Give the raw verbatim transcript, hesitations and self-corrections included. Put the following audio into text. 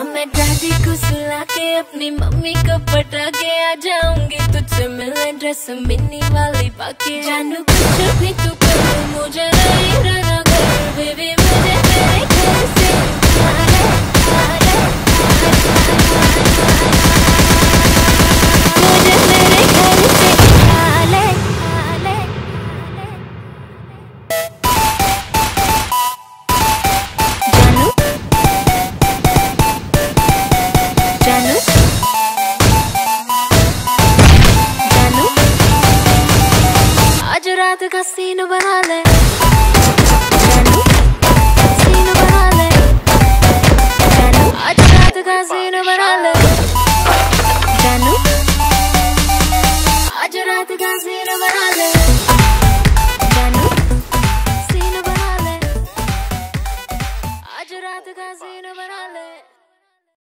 मैं दादी को सुला के अपनी मम्मी को पटा के आ जाऊंगी तुझसे मिलने ड्रेस मिनी वाली पाके। जानू कुछ भी तू कर मुझे नहीं रहना घर बेबी, मुझे तेरे घर से आले, आले, मुझे तेरे घर से आले, आले, जानू जानू जानू आज रात का सीन बना ले, जानू सीन बना ले, जानू आज रात का सीन बना ले, जानू आज रात का सीन बना ले।